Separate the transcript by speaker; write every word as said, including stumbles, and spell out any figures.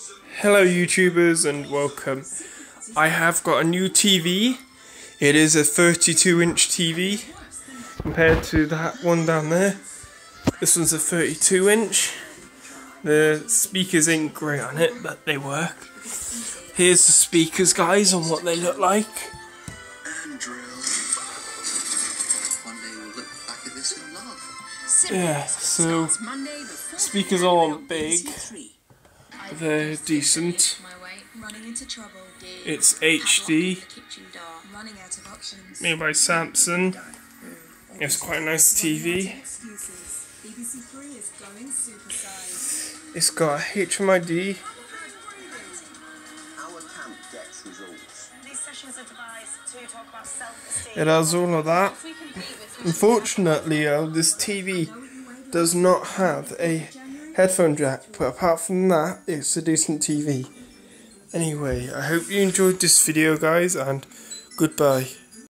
Speaker 1: Hello YouTubers and welcome. I have got a new T V. It is a thirty-two inch T V compared to that one down there. This one's a thirty-two inch. The speakers ain't great on it, but they work. Here's the speakers, guys, on what they look like. Yeah, so speakers aren't big. They're decent. It's H D, made by Samsung. It's quite a nice T V. It's got a H M I D. It has all of that. Unfortunately, uh, this T V does not have a headphone jack, but apart from that, it's a decent T V. Anyway, I hope you enjoyed this video, guys, and goodbye.